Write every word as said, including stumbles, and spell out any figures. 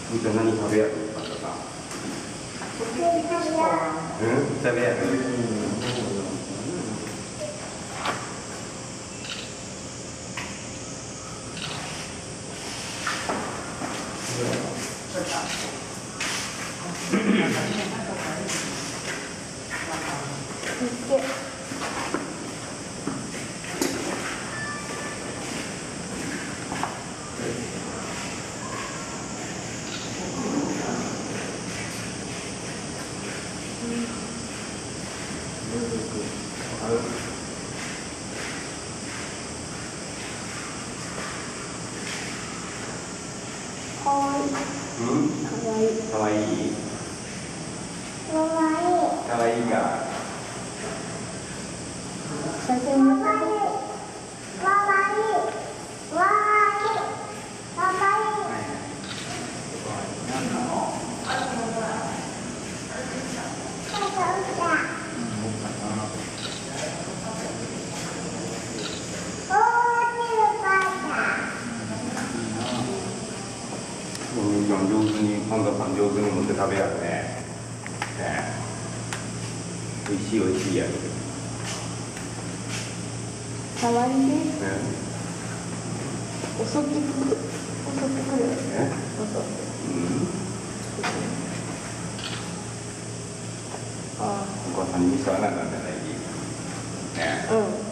うちは何食べやるのかとか。うん、食べやる。 かわいい。 うん？ かわいい。 かわいい。 かわいい。 かわいいか。 写真もかわいい。かわいい。かわいい。かわいい。 上手に、今度さん上手に持って食べやるね。ねえ。おいしいおいしいやる。 かわいいね。 ね。 襲ってくる。襲ってくる。 ね。 襲って。 うん。 ああ。 お母さんに見せられないんじゃない？ね。 うん。